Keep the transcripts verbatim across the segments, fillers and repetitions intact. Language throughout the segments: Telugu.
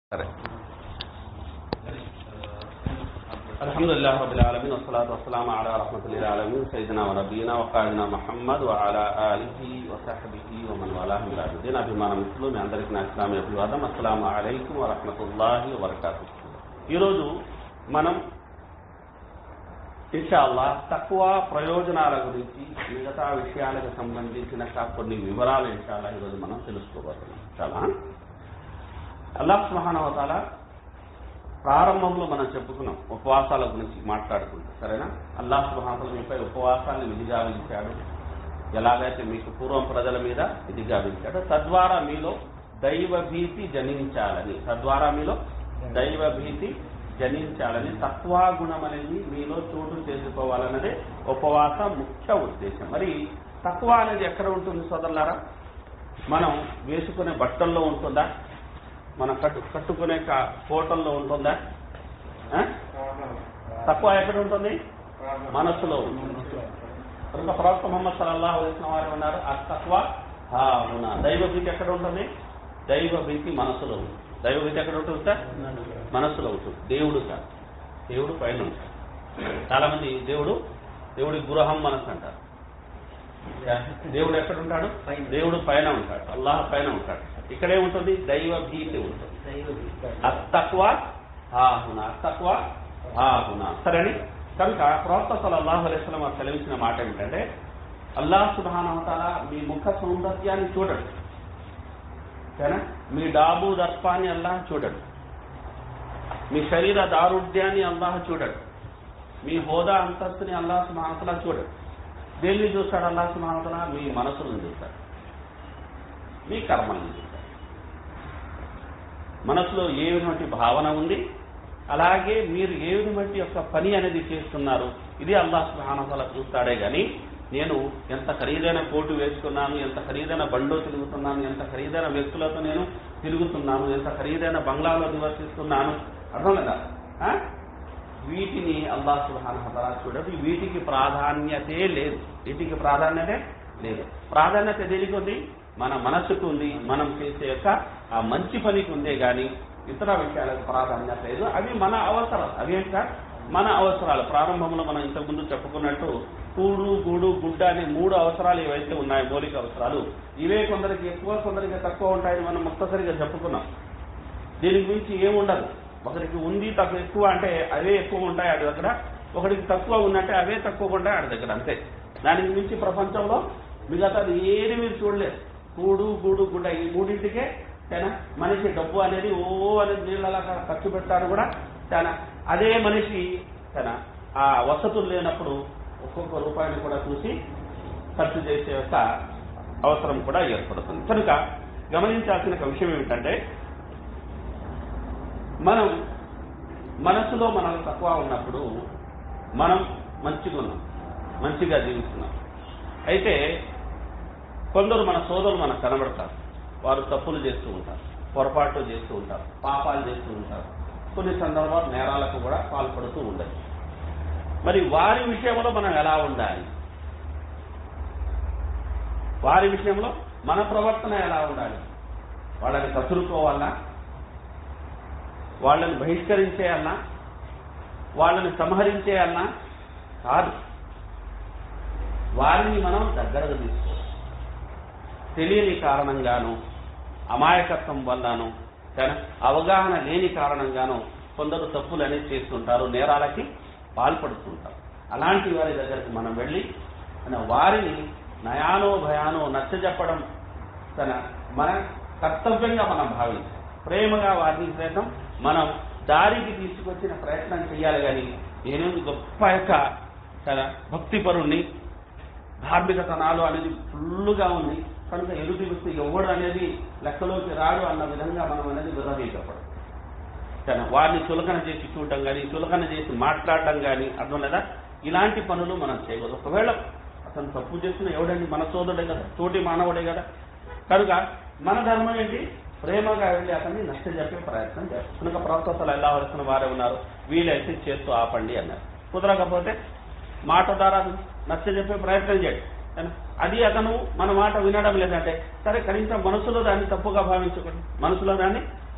సరే అల్హమ్దులిల్లాహి రబ్బిల్ ఆలమీన్ వస్సలాతు వస్సలాము అలా రహ్మతుల్లిల్ ఆలమీన్ సయ్యిదినా వ నబీనా వ ఖాదినా ముహమ్మద్ వ అలా ఆలిహి వ సహ్బిహి వ మన్ వాలాహు మిన్ అల్దీన్ అభిమాన మిత్రులు మీ అందరికీ నా ఇస్లామీ అభివాదం. అస్సలాము అలైకుం వ రహ్మతుల్లాహి వ బరకాతుహు. ఈరోజు మనం ఇన్షాల్లా తక్వా ప్రయోజనాల గురించి మిగతా విషయాలకు సంబంధించిన కొన్ని వివరాలు ఇన్షాల్లా ఈరోజు మనం తెలుసుకోబోతున్నాం. చాలా అల్లాహ్ సుబ్హానహు వ తఆలా ప్రారంభంలో మనం చెప్పుకున్నాం ఉపవాసాల గురించి మాట్లాడుకుంటాం. సరేనా? అల్లాహ్ సుబ్హానహు వ తఆలా మీపై ఉపవాసాన్ని విధిగా విధించాడు. ఎలాగైతే మీకు పూర్వం ప్రజల మీద విధిగా విధించాడో తద్వారా మీలో దైవ భీతి జనించాలని తద్వారా మీలో దైవ భీతి జనించాలని తక్వా గుణం అనేది మీలో చోటు చేసుకోవాలన్నదే ఉపవాస ముఖ్య ఉద్దేశం. మరి తక్వా అనేది ఎక్కడ ఉంటుంది సోదరులారా? మనం వేసుకునే బట్టల్లో ఉంటుందా? మనం కట్టు కట్టుకునే కోటల్లో ఉంటుందా? తక్వా ఎక్కడ ఉంటుంది? మనస్సులో ఉంటుంది. కనుక ప్రవక్త ముహమ్మద్ సల్లల్లాహు అలైహి వసల్లం వారు ఉన్నారు ఆ తక్వా హాహునా. దైవ భీతి ఎక్కడ ఉంటుంది? దైవ భీతి మనస్సులో ఉంటుంది. దైవ భీతి ఎక్కడ ఉంటుంది సార్? మనస్సులో ఉంటుంది. దేవుడు సార్ దేవుడు పైన ఉంటాడు. చాలా మంది దేవుడు దేవుడి గృహం మనస్సు అంటారు. దేవుడు ఎక్కడ ఉంటాడు? దేవుడు పైన ఉంటాడు. అల్లాహ్ పైన ఉంటాడు. ఇక్కడే ఉంటుంది దైవ భీతి ఉంటుంది. అత్తక్వా హాహునా అత్తక్వా హాహునా. సరేని కనుక ప్రవక్త సల్లల్లాహు అలైహి వసల్లం వారు సెలవించిన మాట ఏమిటంటే అల్లాహ్ సుబ్హానహు వ తఆలా మీ ముఖ సౌందర్యాన్ని చూడడు. సరేనా? మీ డాబు దర్పాన్ని అల్లాహ్ చూడడు. మీ శరీర దారుఢ్యాన్ని అల్లాహ్ చూడడు. మీ హోదా అంతస్తుని అల్లాహ్ సుబ్హానహు వ తఆలా చూడడు. దేన్ని చూస్తాడు అల్లాహ్ సుబ్హానహు వ తఆలా? మీ మనసులను చూస్తాడు, మీ కర్మలను చూస్తాడు. మనసులో ఏ విధమైన భావన ఉంది, అలాగే మీరు ఏ విధమైన యొక్క పని అనేది చేస్తున్నారు, ఇది అల్లాహ్ సుబ్హానహు వ తఆలా చూస్తాడే కానీ నేను ఎంత ఖరీదైన కోటు వేసుకున్నాను, ఎంత ఖరీదైన బండో తిరుగుతున్నాను, ఎంత ఖరీదైన వ్యక్తులతో నేను తిరుగుతున్నాను, ఎంత ఖరీదైన బంగ్లాలో నివసిస్తున్నాను, అర్థం లేదా? వీటిని అల్లాహ్ సుబ్హానహు వ తఆలా చూడదు. వీటికి ప్రాధాన్యతే లేదు. వీటికి ప్రాధాన్యతే లేదు. ప్రాధాన్యత దేనికి ఉంది? మన మనస్సుకు ఉంది, మనం చేసే యొక్క ఆ మంచి పనికి ఉందే కానీ ఇతర విషయాలకు ప్రాధాన్యత లేదు. అవి మన అవసరాలు. అవి ఏంటా? మన అవసరాలు. ప్రారంభంలో మనం ఇంతకుముందు చెప్పుకున్నట్టు కూడు గూడు గుడ్డ అనే మూడు అవసరాలు ఏవైతే ఉన్నాయో మౌలిక అవసరాలు, ఇవే కొందరికి ఎక్కువ కొందరికి తక్కువ ఉంటాయని మనం ముక్తసరిగా చెప్పుకున్నాం. దీనికి మించి ఏముండదు. ఒకరికి ఉంది తక్కువ ఎక్కువ అంటే అవే ఎక్కువ ఉంటాయి ఆడి దగ్గర, ఒకరికి తక్కువ ఉందంటే అవే తక్కువ ఉంటాయి ఆడి దగ్గర, అంతే. దానికి మించి ప్రపంచంలో మిగతాది ఏది మీరు చూడలేదు. కూడు గూడు గుడ్డ ఈ మూడింటికే చాలా మనిషి డబ్బు అనేది ఓ అనేది నీళ్ళలా ఖర్చు పెడతారు కూడా చాలా. అదే మనిషి చాలా ఆ వసతులు లేనప్పుడు ఒక్కొక్క రూపాయిని కూడా చూసి ఖర్చు చేసే యొక్క అవసరం కూడా ఏర్పడుతుంది. కనుక గమనించాల్సిన ఒక విషయం ఏమిటంటే మనం మనసులో మనకు తక్కువ ఉన్నప్పుడు మనం మంచిగా ఉన్నాం, మంచిగా జీవిస్తున్నాం. అయితే కొందరు మన సోదరులు మనకు కనబడతారు. వారు తప్పులు చేస్తూ ఉంటారు, పొరపాట్లు చేస్తూ ఉంటారు, పాపాలు చేస్తూ ఉంటారు, కొన్ని సందర్భాలు నేరాలకు కూడా పాల్పడుతూ ఉండదు. మరి వారి విషయంలో మనం ఎలా ఉండాలి? వారి విషయంలో మన ప్రవర్తన ఎలా ఉండాలి? వాళ్ళని కసురుకోవాలా? వాళ్ళని బహిష్కరించేయాలన్నా? వాళ్ళని సంహరించేయాలన్నా? కాదు. వారిని మనం దగ్గరకు తీసుకోవాలి. తెలియని కారణంగాను, అమాయకత్వం వల్లనూ, అవగాహన లేని కారణంగానూ కొందరు తప్పులు అనేది చేస్తుంటారు, నేరాలకి పాల్పడుతుంటారు. అలాంటి వారి దగ్గరికి మనం వెళ్ళి వారిని నయానో భయానో నచ్చజెప్పడం తన మన కర్తవ్యంగా మనం భావించాలి. ప్రేమగా వారిని ప్రయత్నం మనం దారికి తీసుకొచ్చిన ప్రయత్నం చేయాలి. కానీ నేనేమి గొప్ప యొక్క భక్తిపరుణ్ణి, ధార్మికతనాలు అనేది ఫుల్లుగా ఉంది కనుక ఎదుటి వ్యక్తి ఎవడు అనేది లెక్కలోకి రాడు అన్న విధంగా మనం అనేది విరహీయపడం, కానీ వారిని చులకన చేసి చూడటం కానీ చులకన చేసి మాట్లాడటం కానీ, అర్థం లేదా? ఇలాంటి పనులు మనం చేయకూడదు. ఒకవేళ అతను తప్పు చేస్తున్న ఎవడండి? మన సోదరుడే కదా, తోటి మానవుడే కదా. కనుక మన ధర్మం ఏంటి? ప్రేమగా వెళ్ళి అతన్ని నచ్చజెప్పే ప్రయత్నం చేస్తారు. కనుక ప్రవక్త సల్లల్లాహు అలైహి వసల్లం వారే ఉన్నారు, వీలైతే చేస్తూ ఆపండి అన్నారు. కుదరకపోతే మాట ద్వారా నచ్చజెప్పే ప్రయత్నం చేయండి. అది అతను మన మాట వినడం లేదంటే సరే కనీసం మనసులో దాన్ని తప్పుగా భావించకండి, మనసులో దాన్ని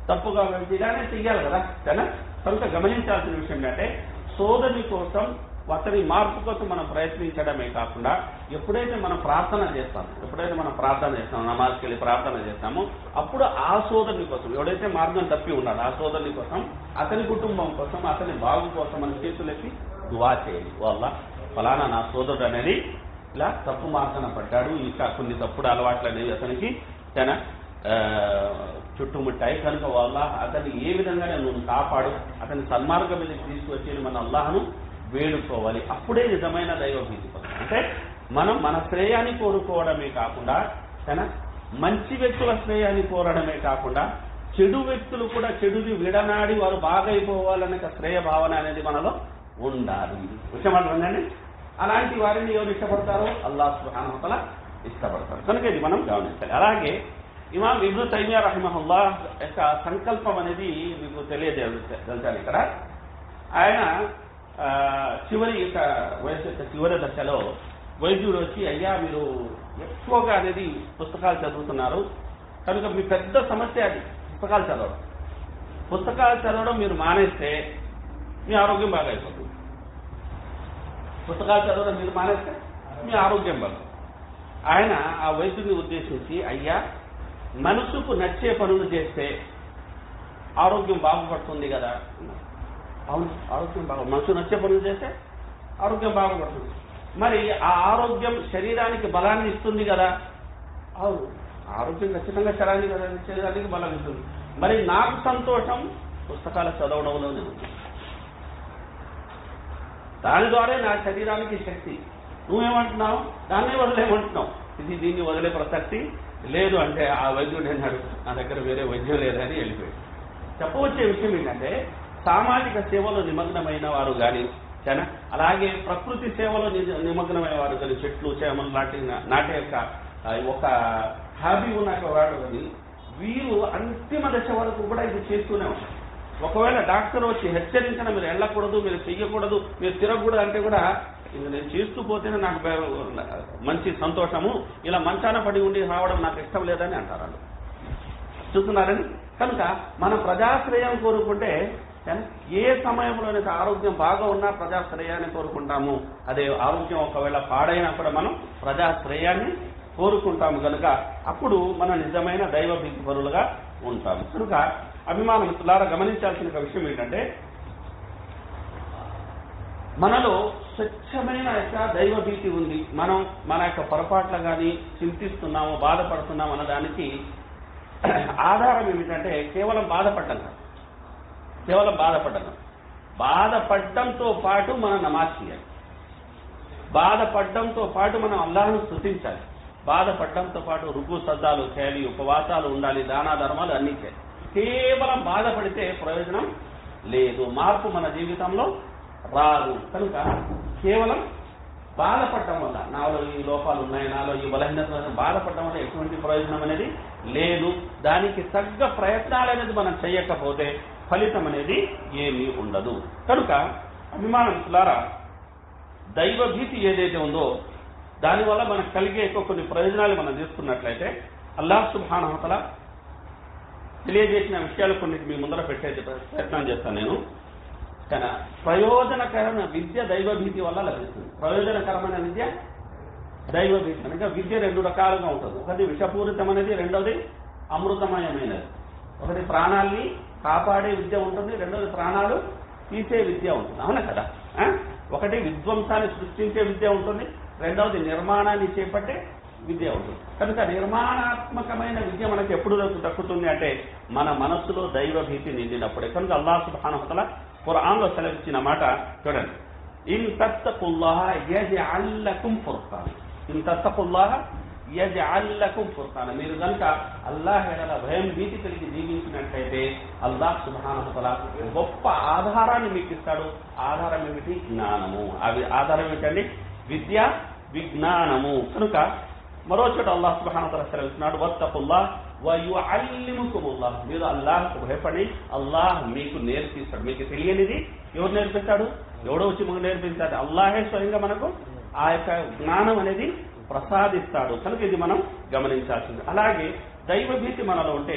తప్పుగా ఇలానే చెయ్యాలి కదా కదా కనుక గమనించాల్సిన విషయం ఏంటంటే సోదరుని కోసం అతని మార్పు కోసం మనం ప్రయత్నించడమే కాకుండా ఎప్పుడైతే మనం ప్రార్థన చేస్తామో ఎప్పుడైతే మనం ప్రార్థన చేస్తామో నమాజ్కి వెళ్ళి ప్రార్థన చేస్తామో అప్పుడు ఆ సోదరుని కోసం ఎవడైతే మార్గం తప్పి ఉన్నాడో ఆ సోదరుని కోసం అతని కుటుంబం కోసం అతని బాగు కోసం మనం చేతులెత్తి దువా చేయాలి వల్ల ఫలానా నా సోదరుడు అనేది ఇలా తప్పు మార్గన పడ్డాడు ఇంకా కొన్ని తప్పుడు అలవాట్లు అనేవి అతనికి తన చుట్టుముట్టాయి కనుక వల్ల అతన్ని ఏ విధంగా నువ్వు కాపాడు అతని సన్మార్గం మీద తీసుకొచ్చి మన అల్లాహను వేడుకోవాలి. అప్పుడే నిజమైన దైవభీతి. అంటే మనం మన శ్రేయాన్ని కోరుకోవడమే కాకుండా తన మంచి వ్యక్తుల శ్రేయాన్ని కోరడమే కాకుండా చెడు వ్యక్తులు కూడా చెడుని విడనాడి వారు బాగైపోవాలనే శ్రేయ భావన అనేది మనలో ఉండాలి. విషయమండి అలాంటి వారిని ఎవరు ఇష్టపడతారో అల్లాహ్ సుబ్హానహు వ తఆలా ఇష్టపడతారు. కనుక ఇది మనం గమనించాలి. అలాగే ఇమాం ఇబ్ను తైమియా రహిమహుల్లాహ్ యొక్క సంకల్పం అనేది మీకు తెలియజేయాలి. ఇక్కడ ఆయన చివరి యొక్క వయసు యొక్క చివరి దశలో వైద్యుడు వచ్చి అయ్యా మీరు ఎక్కువగా అనేది పుస్తకాలు చదువుతున్నారు కనుక మీ పెద్ద సమస్య అది పుస్తకాలు చదవడం పుస్తకాలు చదవడం మీరు మానేస్తే మీ ఆరోగ్యం బాగా అయిపోతుంది. పుస్తకాలు చదవడం మీరు మానేస్తే మీ ఆరోగ్యం బాగా. ఆయన ఆ వైద్యుడిని ఉద్దేశించి అయ్యా మనసుకు నచ్చే పనులు చేస్తే ఆరోగ్యం బాగుపడుతుంది కదా. అవును ఆరోగ్యం బాగు మనసు నచ్చే పనులు చేస్తే ఆరోగ్యం బాగుపడుతుంది. మరి ఆ ఆరోగ్యం శరీరానికి బలాన్ని ఇస్తుంది కదా. అవును ఆరోగ్యం ఖచ్చితంగా శరీరానికి కదా శరీరానికి బలం ఇస్తుంది. మరి నాకు సంతోషం పుస్తకాలు చదవడంలోనే ఉంది. దాని ద్వారా నా శరీరానికి శక్తి. నువ్వేమంటున్నావు దాన్నే వదిలేమంటున్నావు. ఇది దీన్ని వదిలే ప్రసక్తి లేదు అంటే ఆ వైద్యుడు అన్నాడు నా దగ్గర వేరే వైద్యం లేదని వెళ్ళిపోయాడు. చెప్పవచ్చే విషయం ఏంటంటే సామాజిక సేవలో నిమగ్నమైన వారు కానీ అలాగే ప్రకృతి సేవలో నిమగ్నమైన వారు కానీ చెట్లు చేమలు నాటి నాటే యొక్క ఒక హాబీ ఉన్న వాడు కానీ వీరు అంతిమ దశ వరకు కూడా ఇది చేస్తూనే ఉంటారు. ఒకవేళ డాక్టర్ వచ్చి హెచ్చరించిన మీరు వెళ్ళకూడదు మీరు చెయ్యకూడదు మీరు తిరగకూడదు అంటే కూడా ఇది నేను చేస్తూ పోతేనే నాకు మంచి సంతోషము ఇలా మంచాన పడి ఉండి రావడం నాకు ఇష్టం లేదని అంటారు వాళ్ళు. చూస్తున్నారని కనుక మనం ప్రజాశ్రయం కోరుకుంటే ఏ సమయంలోనైతే ఆరోగ్యం బాగా ఉన్నా ప్రజాశ్రయాన్ని కోరుకుంటాము. అదే ఆరోగ్యం ఒకవేళ పాడైనా కూడా మనం ప్రజాశ్రయాన్ని కోరుకుంటాము కనుక అప్పుడు మనం నిజమైన దైవభీతి పరులుగా ఉంటాము. కనుక అభిమాన మిత్రులారా గమనించాల్సిన విషయం ఏంటంటే మనలో స్వచ్ఛమైన యొక్క దైవభీతి ఉంది. మనం మన యొక్క పొరపాట్ల కానీ చింతిస్తున్నాము బాధపడుతున్నాము అన్నదానికి ఆధారం ఏమిటంటే కేవలం బాధపడ్డం కాదు. కేవలం బాధపడ్డం బాధపడ్డంతో పాటు మనం నమాజ్ చేయాలి. బాధపడ్డంతో పాటు మనం అల్లాహ్ను స్తుతించాలి. బాధపడ్డంతో పాటు రుకు సజ్జాలు చేయాలి, ఉపవాసాలు ఉండాలి, దానా ధర్మాలు అన్నీ చేయాలి. కేవలం బాధపడితే ప్రయోజనం లేదు, మార్పు మన జీవితంలో రాదు. కనుక కేవలం బాధపడటం వల్ల నాలో ఈ లోపాలు ఉన్నాయి నాలో ఈ బలహీనత బాధపడటం వల్ల ఎటువంటి ప్రయోజనం అనేది లేదు. దానికి తగ్గ ప్రయత్నాలు అనేది మనం చేయకపోతే ఫలితం అనేది ఏమీ ఉండదు. కనుక అభిమానులారా దైవభీతి ఏదైతే ఉందో దానివల్ల మనకు కలిగే కొన్ని ప్రయోజనాలు మనం తీసుకున్నట్లయితే అల్లాహ్ సుబ్హానహు వ తఆలా తెలియజేసిన విషయాలు కొన్ని మీ ముందర పెట్టే ప్రయత్నం చేస్తాను నేను. కానీ ప్రయోజనకరమైన విద్య దైవభీతి వల్ల లభిస్తుంది. ప్రయోజనకరమైన విద్య దైవభీతి అనగా విద్య రెండు రకాలుగా ఉంటుంది. ఒకటి విషపూరితమైనది, రెండవది అమృతమయమైనది. ఒకటి ప్రాణాల్ని కాపాడే విద్య ఉంటుంది, రెండవది ప్రాణాలు తీసే విద్య ఉంటుంది. అవునా కదా. ఒకటి విధ్వంసాన్ని సృష్టించే విద్య ఉంటుంది, రెండవది నిర్మాణాన్ని చేపట్టే విద్య ఉంటుంది. కనుక నిర్మాణాత్మకమైన విద్య మనకు ఎప్పుడు దక్కుతుంది అంటే మన మనస్సులో దైవభీతి నిండినప్పుడే. కనుక అల్లాహ్ సుబ్హానహు వ తఆలా ఖురాన్లో సెలవిచ్చిన మాట చూడండి, ఇన్ తత్తఖుల్లాహ యజ్అల్ లకుం ఫుర్ఖాన. ఇన్ తత్తఖుల్లాహ యజ్అల్ లకుం ఫుర్ఖాన. మీరు కనుక అల్లాహ్ ఎడల భయం భీతి కలిగి జీవించినట్లయితే అల్లాహ్ సుబ్హానహు వ తఆలా గొప్ప ఆధారాన్ని మీకు ఇస్తాడు. ఆధారం ఏమిటి? జ్ఞానము. అవి ఆధారం ఏమిటండి? విద్య, విజ్ఞానము. కనుక మరో చోట అల్లాహ్ సుబ్హానహు వ తఆలా సెలవిస్తున్నాడు, వత్తఖుల్లాహ్ వయుఅల్లిముకుముల్లాహ్. మీరు అల్లాహ్కు భయపడి అల్లాహ్ మీకు నేర్పిస్తాడు. మీకు తెలియనిది ఎవరు నేర్పిస్తాడు? ఎవడో వచ్చి మనకు నేర్పించాడు? అల్లాహే స్వయంగా మనకు ఆ యొక్క జ్ఞానం అనేది ప్రసాదిస్తాడు. కనుక ఇది మనం గమనించాల్సింది. అలాగే దైవభీతి మనలో ఉంటే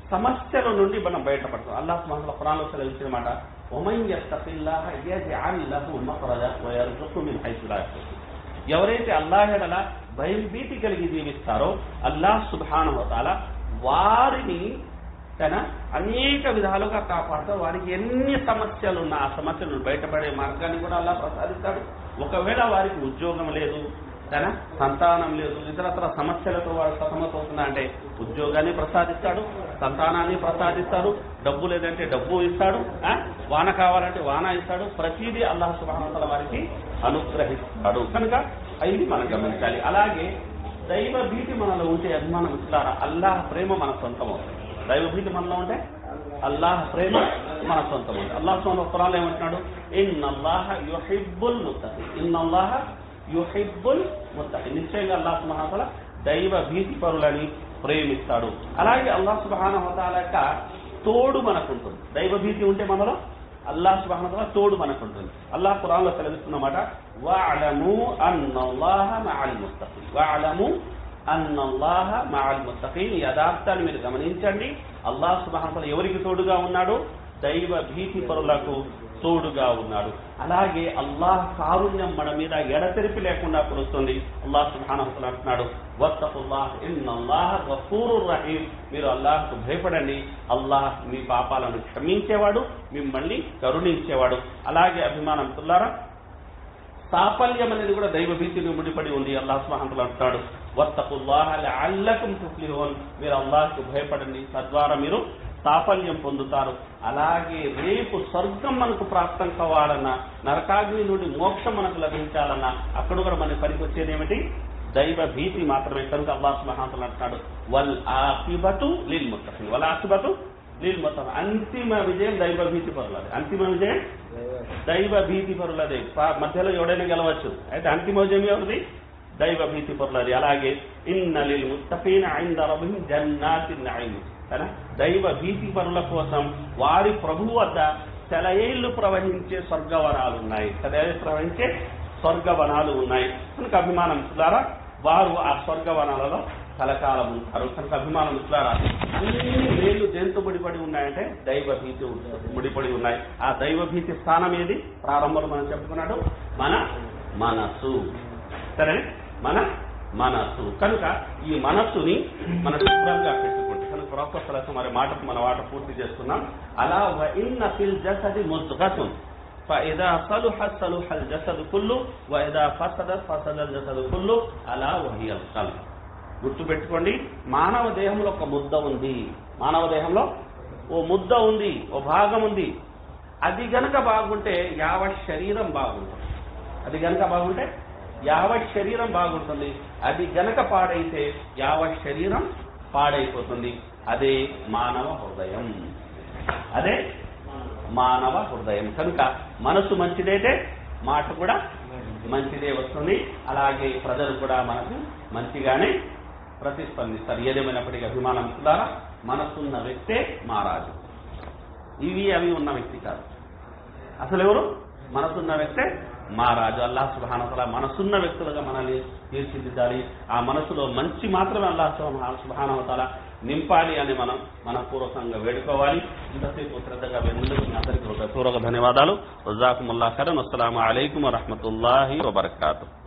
సమస్యల నుండి మనం బయటపడతాం. అల్లాహ్ సుబ్హానహు వ తఆలా ఖురాన్లో సెలవించిన మాట వమన్ యత్తఖిల్లాహ యజ్అల్ లహు మఖ్రజా వ యర్జుఖు మిన్ హైసు లా యహ్తసిబ్. ఎవరైతే అల్లాహ్ ఎడల భయం భీతి కలిగి జీవిస్తారో అల్లాహ్ సుబ్హానహు వ తఆలా వారిని తన అనేక విధాలుగా కాపాడుతారు. వారికి ఎన్ని సమస్యలు ఉన్నా ఆ సమస్యలను బయటపడే మార్గాన్ని కూడా అల్లాహ్ ప్రసాదిస్తాడు. ఒకవేళ వారికి ఉద్యోగం లేదు, తన సంతానం లేదు, ఇతరత్ర సమస్యలతో వాడు సతమతవుతున్నా అంటే ఉద్యోగాన్ని ప్రసాదిస్తాడు, సంతానాన్ని ప్రసాదిస్తాడు, డబ్బు లేదంటే డబ్బు ఇస్తాడు, వాన కావాలంటే వాన ఇస్తాడు. ప్రతిదీ అల్లాహ్ సుబ్హానహు వ తఆలా వారికి అనుగ్రహిస్తాడు. కనుక ఇది మనం గమనించాలి. అలాగే దైవ భీతి మనలో ఉంటే అభిమానం ఇస్తారా అల్లాహ్ ప్రేమ మన సొంతం అవుతుంది. దైవ భీతి మనలో ఉంటే అల్లాహ్ ప్రేమ మన సొంతం అవుతుంది. అల్లాహ్ సుబ్హానహు వ తఆలా ఏమంటున్నాడు, ఇన్నల్లాహ యుహిబ్బుల్ ముత్తఖీన్, ఇన్నల్లాహ యుహిబ్బుల్ ముత్తఖీన్. నిశ్చయంగా అల్లాహ్ సుబ్హానహు వ తఆలా దైవ భీతి పరులని ప్రేమిస్తాడు. అలాగే అల్లాహ్ సుబ్హానహు వ తఆలా యొక్క తోడు మనకుంటుంది. దైవ భీతి ఉంటే మనలో అల్లాహ్ సుబ్హానహు వ తఆలా తోడు మనకుంటుంది. అల్లాహ్ ఖురాన్లో సెలవిస్తున్నమాట వఅలము అన్నల్లాహ మఅల్ ముత్తఖీన్, వఅలము అన్నల్లాహ మఅల్ ముత్తఖీన్. యథార్థాన్ని మీరు గమనించండి, అల్లాహ్ సుబ్హానహు వ తఆలా ఎవరికి తోడుగా ఉన్నాడు? దైవ భీతి పరులకు తోడుగా ఉన్నాడు. అలాగే అల్లాహ్ కారుణ్యం మన మీద ఎడతెరిపి లేకుండా కురుస్తుంది. అల్లాహ్ సుబ్హానహు వ తఆలా అంటున్నాడు వత్తఖుల్లాహ్ ఇన్నల్లాహ గఫూరుర్ రహీం. మీరు అల్లాహ్కు భయపడండి, అల్లాహ్ మీ పాపాలను క్షమించేవాడు, మిమ్మల్ని కరుణించేవాడు. అలాగే అభిమానంతులారా సాఫల్యం అనేది కూడా దైవ భీతిని ముడిపడి ఉంది. అల్లాహ్ సుబ్హానహు వ తఆలా అంటున్నాడు వత్తఖుల్లాహ లఅల్లకుం తుఫ్లిహూన్. మీరు అల్లాహ్కు భయపడండి, తద్వారా మీరు సాఫల్యం పొందుతారు. అలాగే రేపు స్వర్గం మనకు ప్రాప్తం కావాలన్నా, నరకాగ్ని నుండి మోక్షం మనకు లభించాలన్నా అక్కడ కూడా మనకి పనికి వచ్చేది ఏమిటి? దైవ భీతి మాత్రమే. కనుక అల్లాహ్ సుబ్హానహు వ తఆలా అంటున్నాడు వల్ ఆఖిబతు లిల్ ముత్తఖీన్, వల్ ఆఖిబతు లిల్ ముత్తఖీన్. అంతిమ విజయం దైవ భీతి పరులదే. అంతిమ విజయం దైవ భీతి పరులదే. మధ్యలో ఎవడైనా గెలవచ్చు, అయితే అంతిమ విజయం ఎవరిది? దైవ భీతి పరులది. అలాగే ఇన్న లిల్ ముత్తఖీన ఇంద రబ్బిహిం జన్నాతిన్ నঈమ్. దైవ భీతి పరుల కోసం వారి ప్రభువు వద్ద సెలయేళ్లు ప్రవహించే స్వర్గవనాలు ఉన్నాయి. సెలయేళ్లు ప్రవహించే స్వర్గవనాలు ఉన్నాయి. కనుక అభిమానం ద్వారా వారు ఆ స్వర్గవనాలలో కలకాలం ఉంటారు. కనుక అభిమానం ద్వారా అన్ని మేలు దేంతో ముడిపడి ఉన్నాయంటే దైవ భీతి ముడిపడి ఉన్నాయి. ఆ దైవ భీతి స్థానం ఏది? ప్రారంభంలో మనం చెప్పుకున్నాడు మన మనస్సు. సరే, మన మనస్సు. కనుక ఈ మనస్సుని మన శుభ్రంగా పెట్టుకుంటే కనుక ప్రొఫెసర్ మరి మాటకు మన వాట పూర్తి చేస్తున్నాం. అలా వ ఇన్న ఫిల్ జసది ముద్గతున్ ఫఇదా సలుహత్ సలుహల్ జసదు కుల్లు వఇదా ఫసదత్ ఫసదల్ జసదు కుల్లు అలా వహియల్ కల్బ్. గుర్తుపెట్టుకోండి, మానవ దేహంలో ఒక ముద్ద ఉంది. మానవ దేహంలో ఓ ముద్ద ఉంది, ఓ భాగం ఉంది. అది గనక బాగుంటే యావత్ శరీరం బాగుంటుంది. అది గనక బాగుంటే యావత్ శరీరం బాగుంటుంది. అది గనక పాడైతే యావత్ శరీరం పాడైపోతుంది. అదే మానవ హృదయం. అదే మానవ హృదయం. కనుక మనసు మంచిదైతే మాట కూడా మంచిదే వస్తుంది. అలాగే ప్రజలు కూడా మనకు మంచిగానే ప్రతిస్పందిస్తారు. ఏదేమైనప్పటికీ అభిమానం ద్వారా మనసున్న వ్యక్తే మహారాజు. ఇవి అవి ఉన్న వ్యక్తి కాదు. అసలు ఎవరు? మనసున్న వ్యక్తే మహారాజు. అల్లాహ్ సుబ్హానహు వ తఆలా మనసున్న వ్యక్తులుగా మనల్ని తీర్చిదిద్దాలి. ఆ మనసులో మంచి మాత్రమే అల్లాహ్ సుబ్హానహు వ తఆలా నింపాలి అని మనం మనపూర్వకంగా వేడుకోవాలి. ఇంతసేపు శ్రద్ధగా విన్నందుకు మీ అందరికీ హృదయపూర్వక ధన్యవాదాలు. జజాకుముల్లాహ్ ఖైరన్. అస్సలాము అలైకుం వరహ్మతుల్లాహి వబరకాతుహు.